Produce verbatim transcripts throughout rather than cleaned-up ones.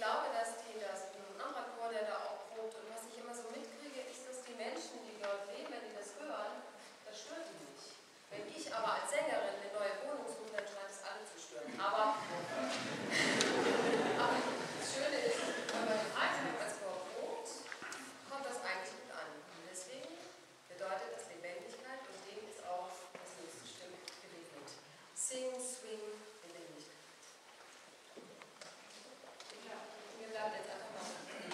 glaube, dass die, das ein anderer Chor, der da auch probt, und was ich immer so mitkriege, ist, dass die Menschen, die dort leben, wenn die das hören, das stört die nicht. Wenn ich aber als Sängerin eine neue Wohnung suche, dann scheint es alle zu stören. Aber, aber das Schöne ist, wenn man den Alltag als Chor probt, kommt das eigentlich gut an. Und deswegen bedeutet das Lebendigkeit, und dem ist auch das nächste Stück gewidmet. Sing, swing, Lebendigkeit. Ja, wir bleiben jetzt einfach mal.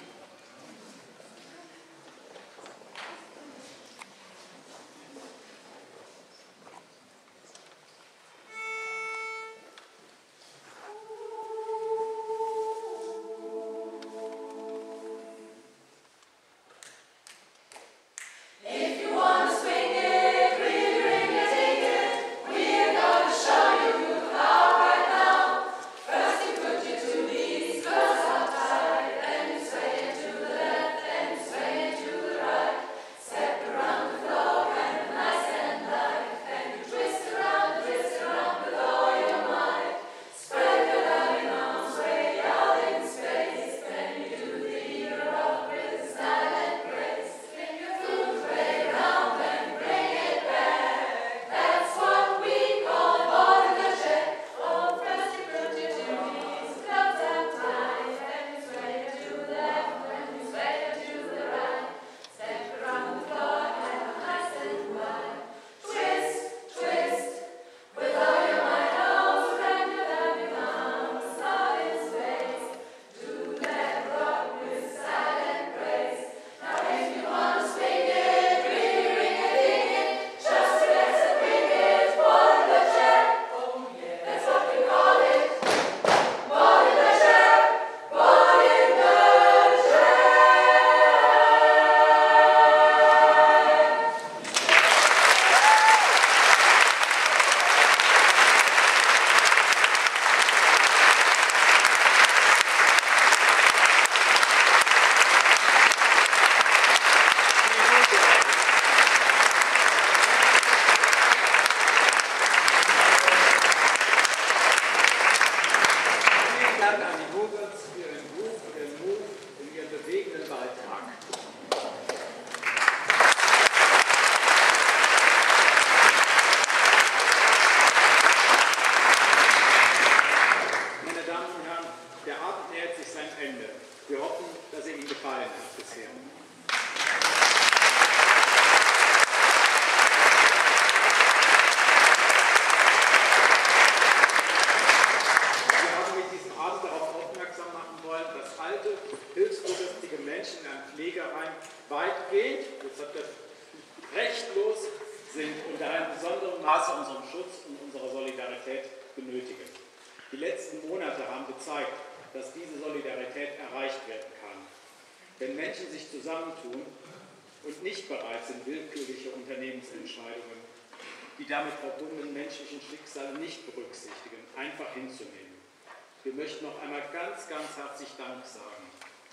Die damit verbundenen menschlichen Schicksale nicht berücksichtigen, einfach hinzunehmen. Wir möchten noch einmal ganz, ganz herzlich Dank sagen.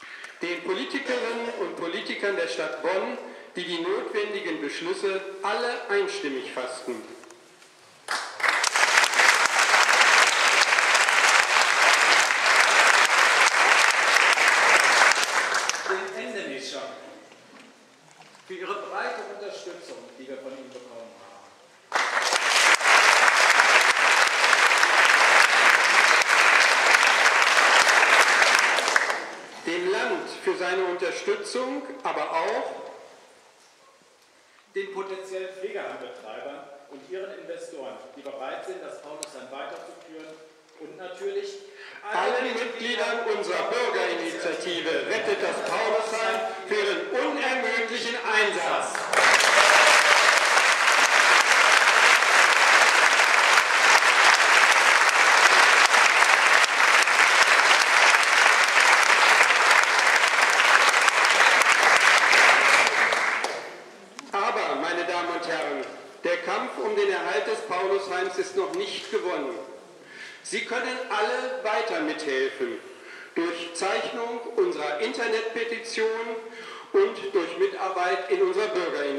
Den Politikerinnen und Politikern der Stadt Bonn, die die notwendigen Beschlüsse alle einstimmig fassten. Den Endemischern für ihre breite Unterstützung, die wir von ihnen bekommen haben. Dem Land für seine Unterstützung, aber auch den potenziellen Pflegeheimbetreibern und ihren Investoren, die bereit sind, das Paulusheim weiterzuführen, und natürlich allen Mitgliedern unserer Bürgerinitiative Rettet das Paulusheim für ihren unermüdlichen Einsatz. Aber, meine Damen und Herren, der Kampf um den Erhalt des Paulusheims ist noch nicht gewonnen. Sie können alle weiter mithelfen, durch Zeichnung unserer Internetpetition und durch Mitarbeit in unserer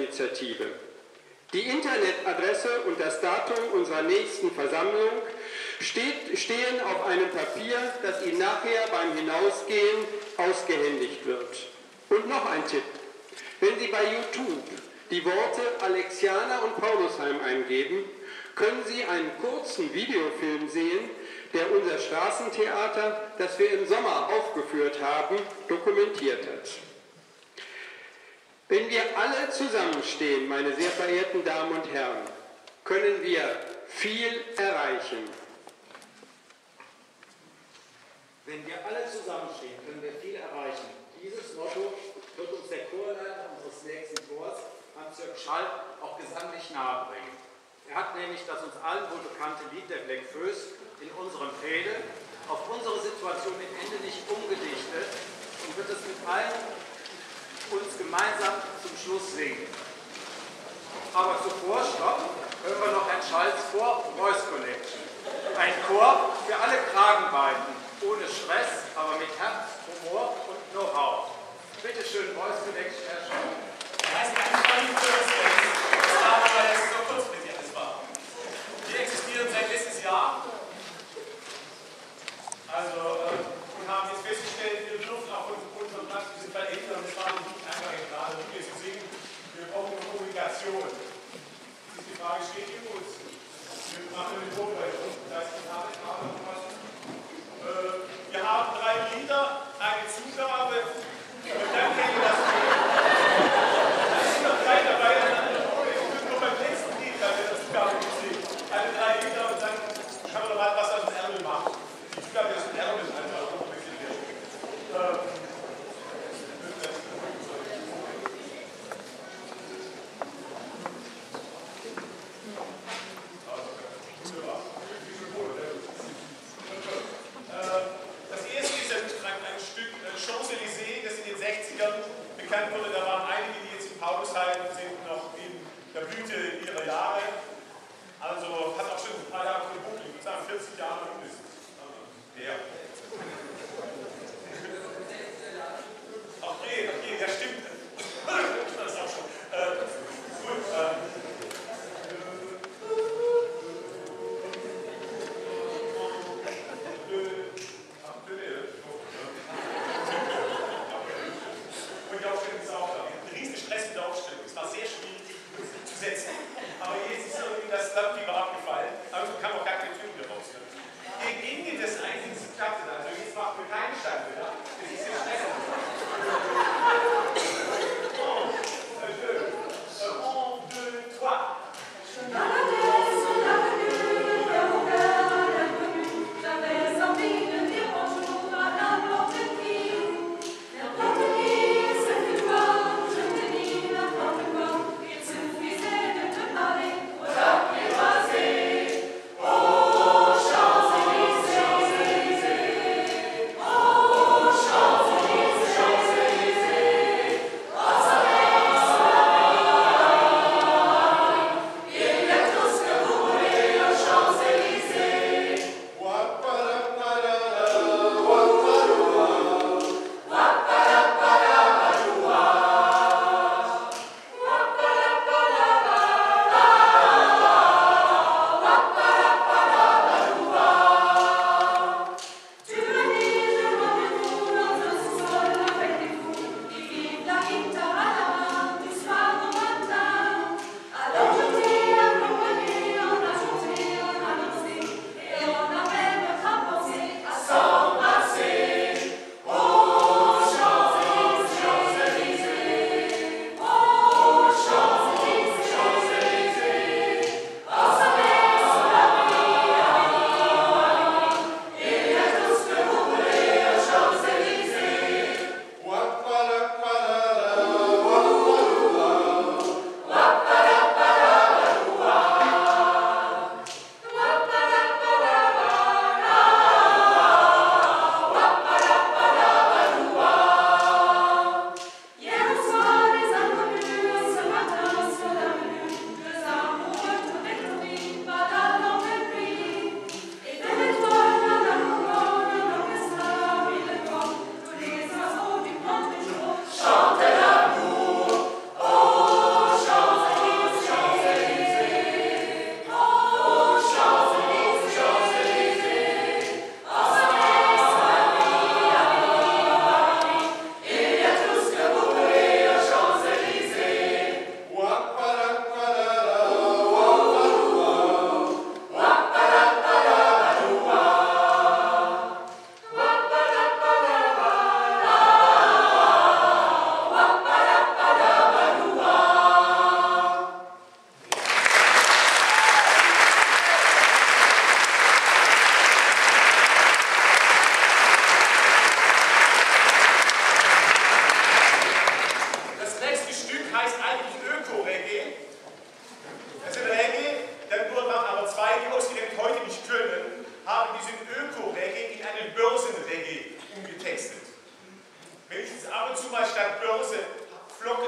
Bürgerinitiative. Die Internetadresse und das Datum unserer nächsten Versammlung steht, stehen auf einem Papier, das Ihnen nachher beim Hinausgehen ausgehändigt wird. Und noch ein Tipp. Wenn Sie bei YouTube die Worte Alexianer und Paulusheim eingeben, können Sie einen kurzen Videofilm sehen, der unser Straßentheater, das wir im Sommer aufgeführt haben, dokumentiert hat. Wenn wir alle zusammenstehen, meine sehr verehrten Damen und Herren, können wir viel erreichen. Wenn wir alle zusammenstehen, können wir viel erreichen. Dieses Motto wird uns der Chorleiter unseres nächsten Chors, Hans-Jörg Schall, auch gesanglich nahebringen. Er hat nämlich das uns allen wohl bekannte Lied der Black Föß in unserem Fehde auf unsere Situation im Ende nicht umgedichtet und wird es mit allen uns gemeinsam zum Schluss singen. Aber zuvor, stopp, hören wir noch Herrn Schalls Chor Voice Collection. Ein Chor für alle Kragenweiten, ohne Stress, aber mit Herz, Humor und Know-how. Bitte schön, Voice Collection, Herr Schall. Das heißt, das war, weil es so kurzfristig alles war. Wir existieren seit letztes Jahr. Also, äh, und haben jetzt festgestellt, wir dürfen auf unserem Platz diese verändern. Das war nicht einfach egal, wie wir es singen. Wir brauchen eine Kommunikation. Das ist die Frage, steht ihr uns? Wir machen eine Vorbereitung. Das heißt, wir haben noch was. Äh, wir haben drei Lieder, eine Zugabe. Und dann kennen wir das Spiel.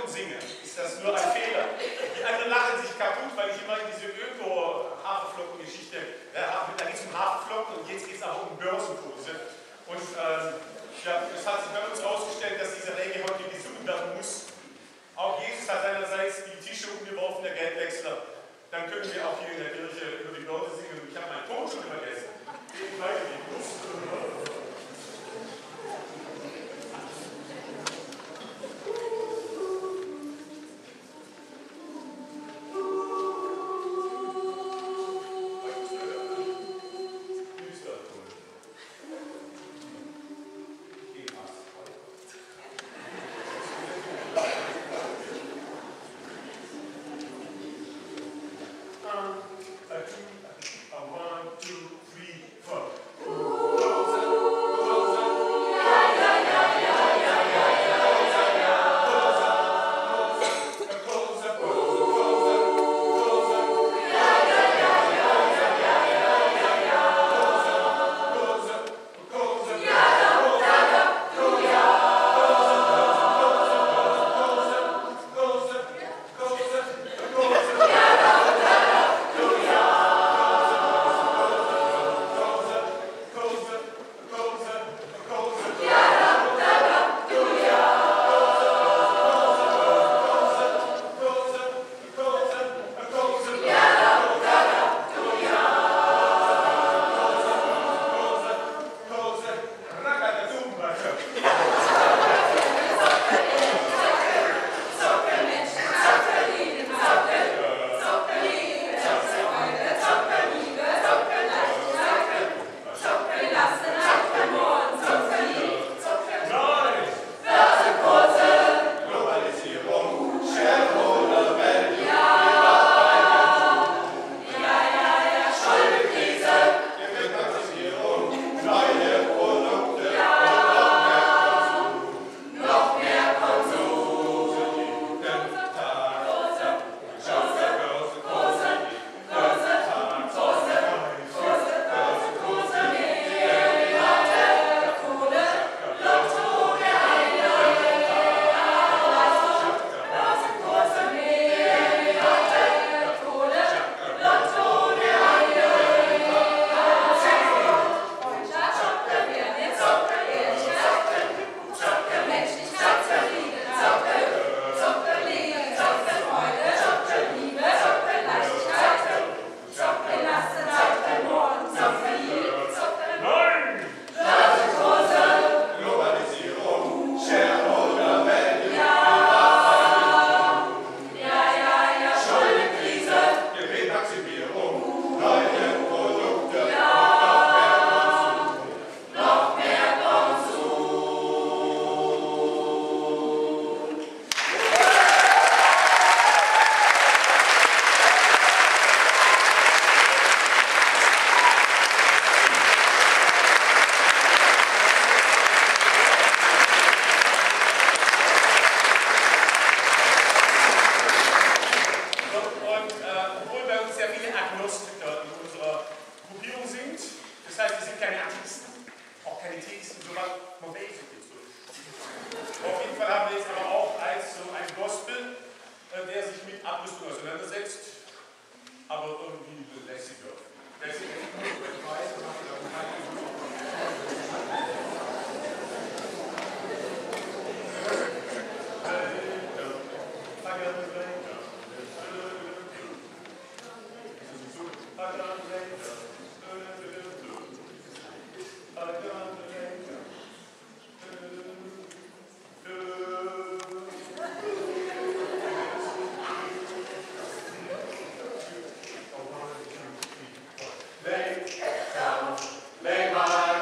und singe, ist das nur ein Fehler. Die anderen lachen sich kaputt, weil ich immer in diese Öko-Haferflocken-Geschichte, ja, da geht es um Haferflocken und jetzt geht es auch um Börsenkurse. Und ähm, ja, es hat sich bei uns ausgestellt, dass diese Regel heute gesungen werden muss. Auch Jesus hat seinerseits die Tische umgeworfen, der Geldwechsler. Dann können wir auch hier in der Kirche über die Börse singen. Ich habe meinen Ton schon vergessen. Ich weiter die Lust. Lay my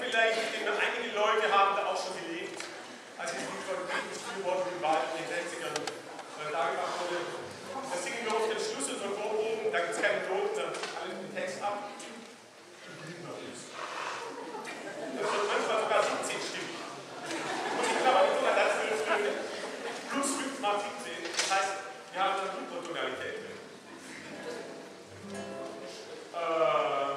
vielleicht, ich denke, einige Leute haben da auch schon gelebt, als es nicht von Bildungsbürgern im Wald in den sechzigern äh, dargebracht wurde. Das singen wir auf den Schluss unserer Chorproben, da gibt es keinen Ton, da alle den Text ab. Das wird manchmal sogar siebzehn Stimmen. Und ich glaube, die Tonalität hat zwölf Töne, plus fünf mal siebzehn, das heißt, wir haben eine Hypertonalität drin. Äh,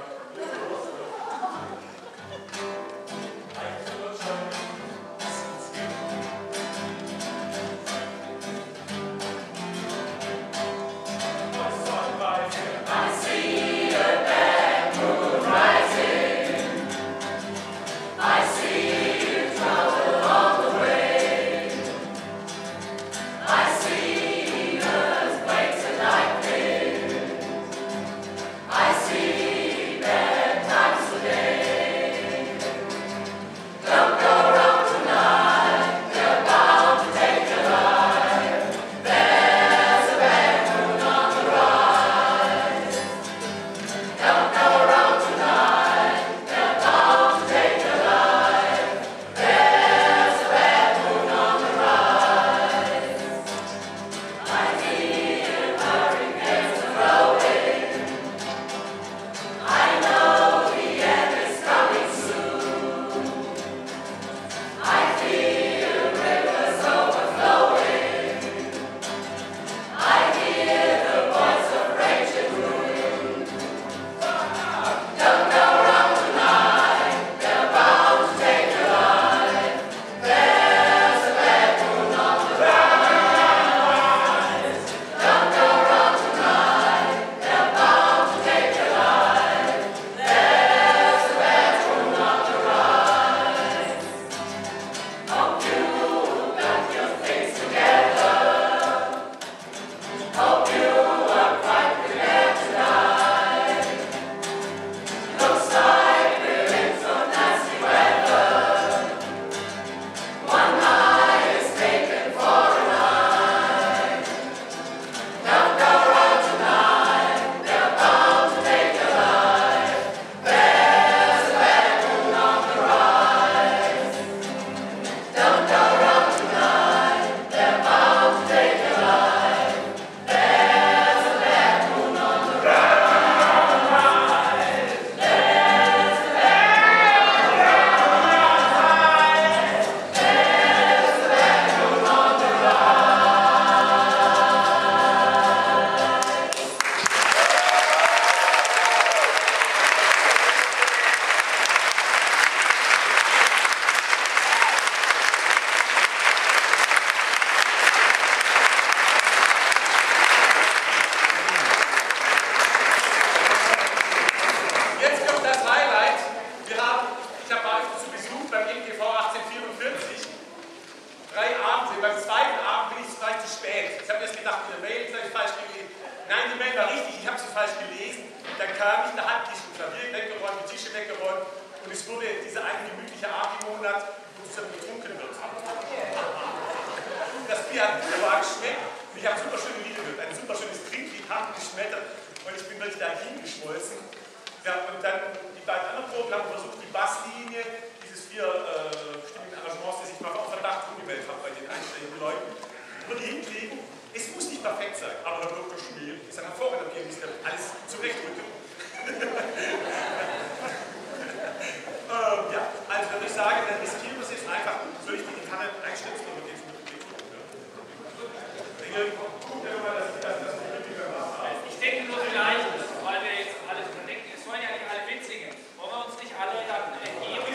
Weil wir jetzt alles überdenken, es wollen ja nicht alle mitsingen. Wollen wir uns nicht alle dann ergeben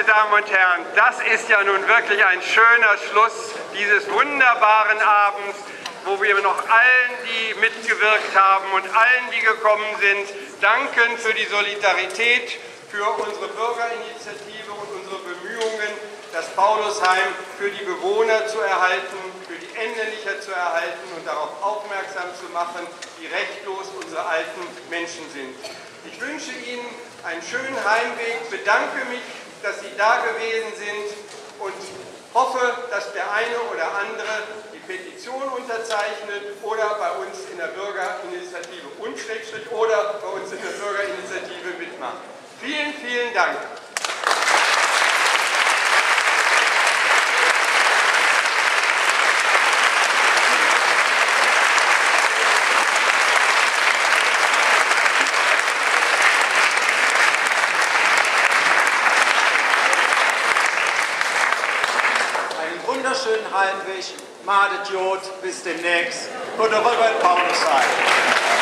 meine Damen und Herren, das ist ja nun wirklich ein schöner Schluss dieses wunderbaren Abends, wo wir noch allen, die mitgewirkt haben und allen, die gekommen sind, danken für die Solidarität, für unsere Bürgerinitiative und unsere Bemühungen, das Paulusheim für die Bewohner zu erhalten, für die Endenlicher zu erhalten und darauf aufmerksam zu machen, wie rechtlos unsere alten Menschen sind. Ich wünsche Ihnen einen schönen Heimweg, bedanke mich, dass Sie da gewesen sind und hoffe, dass der eine oder andere die Petition unterzeichnet oder bei uns in der Bürgerinitiative und Schrägstrich oder bei uns in der Bürgerinitiative mitmacht. Vielen, vielen Dank. Wunderschönen Heimweg, Madet Jod, bis demnächst. Und Robert Paulusheim.